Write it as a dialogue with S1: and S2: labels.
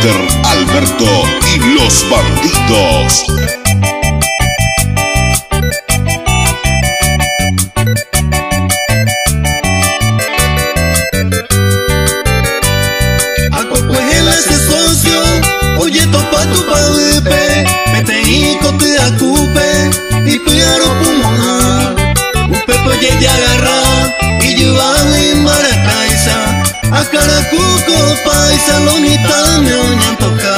S1: Mr. Alberto y los bandidos.
S2: Oye, topa tu palepe, mete hijo te acupe, y cuidado pulmonar. Un pepo ye agarra, y llevarle en Maracaisa, a Caracuco paisa, lo mitad me oñan tocar.